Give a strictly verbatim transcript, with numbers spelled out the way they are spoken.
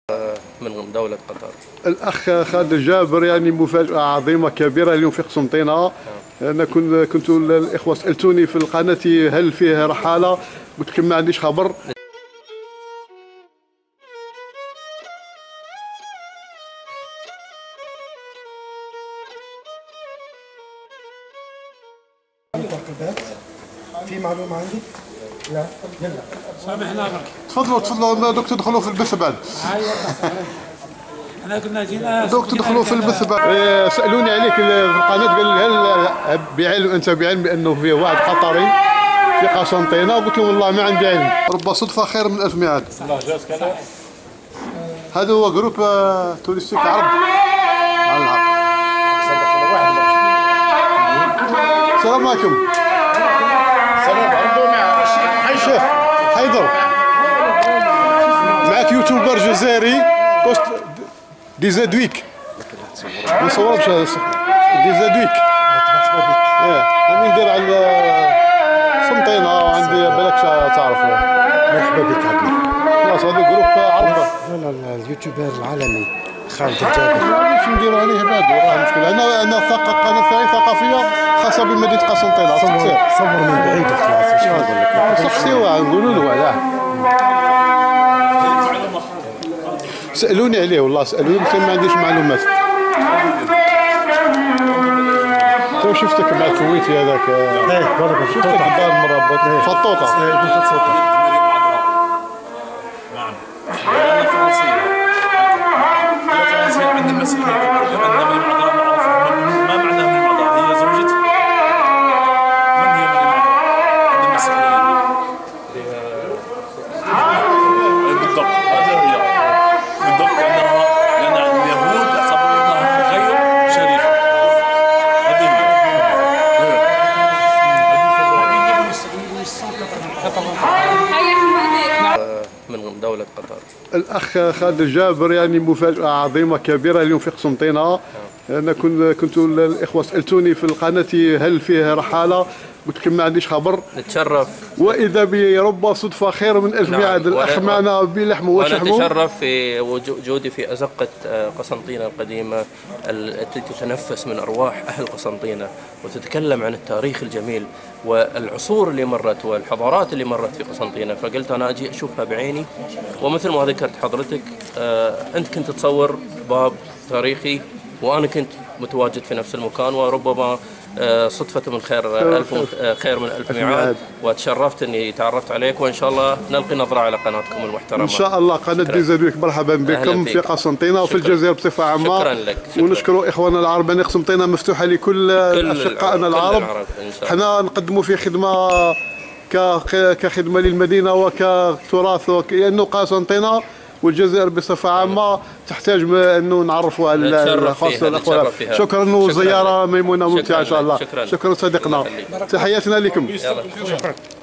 من دولة قطر. الأخ خالد الجابر، يعني مفاجأة عظيمة كبيرة اليوم في قسنطينة. أنا كنت كنت الإخوة سألتوني في القناة هل فيه رحالة، قلت لكم ما عنديش خبر. في معلومة عندي؟ لا يلا سامحنا برك. تفضلوا تفضلوا دوك تدخلوا في البث بعد. احنا كنا جينا دوك تدخلوا في البث بعد. إيه، سالوني عليك في القناه، قال لي هل بعلم انت بعلم بانه فيه واحد قطري في قسنطينه؟ قلت له والله ما عندي علم، رب صدفه خير من الف ميعاد. الله جاز كذا. هذا هو جروب توريستيك عرب على العرب. السلام عليكم. السلام عليكم. شيخ حيدر، معك يوتيوبر جزائري كوست دي زادويك. ما صورتش دي زادويك. ايه انا ندير على قسنطينة وعندي بالك تعرف. مرحبا بك عبدي. خلاص هذا جروب عرب. لا لا اليوتيوبر العالمي خالد الجابر. باش نديروا عليه بعد وراه مشكل. انا انا قناه ثانيه ثقافيه خاصه بمدينه قسنطينه. صور صور من بعيد خلاص. واش نقول لك؟ سقسيوه نقولوا له واه. سالوني عليه والله، سالوني قلت ما عنديش معلومات. تو شفتك مع الكويتي هذاك. ايه والله شفتك قدام مربط فطوطه. ايه بنت صوتك. نعم. الدولة الفرنسية. الدولة الفرنسية عندنا مسيحية عندنا من المعضلة معروفة. ما معنى من المعضلة؟ هي زوجة؟ من هي من المعضلة؟ عند المسيحيين. بالضبط هذا هي. بالضبط لأنها لأن اليهود يعتبرونها غير شريفة. هذه هي. من دولة قطر. الأخ خالد الجابر، يعني مفاجأة عظيمة كبيرة اليوم في قسنطينة. أنا كنت كنت الإخوة سألتوني في القناة هل فيه رحالة، قلت لكم ما عنديش خبر. نتشرف وإذا برب صدفة خير من ألف ميعاد. الأخ معنا بلحمه وشحمه. وأنا أتشرف في وجودي في أزقة قسنطينة القديمة التي تتنفس من أرواح أهل قسنطينة وتتكلم عن التاريخ الجميل والعصور اللي مرت والحضارات اللي مرت في قسنطينة. فقلت أنا أجي أشوفها بعيني، ومثل ما ذكرت حضرتك أنت كنت تصور باب تاريخي وأنا كنت متواجد في نفس المكان، وربما صدفة من خير ألف خير من ألف ميعاد. وتشرفت إني تعرفت عليك، وإن شاء الله نلقي نظرة على قناتكم المحترمة. إن شاء الله قناة دي زادويك مرحبا بكم في قسنطينة وفي الجزائر بصفة عامة. شكرا لك. شكرا. ونشكر إخواننا العرب أن قسنطينة مفتوحة لكل أشقائنا العرب. احنا نقدموا في خدمة كخدمة للمدينة وكتراث، لأنه قسنطينة والجزائر بصفة عامة تحتاج أنه نعرفوا على خاصة الأخوة. شكرا وزيارة ميمونة ممتعة إن شاء الله. شكرا, شكرا صديقنا، تحياتنا لكم. شكرا.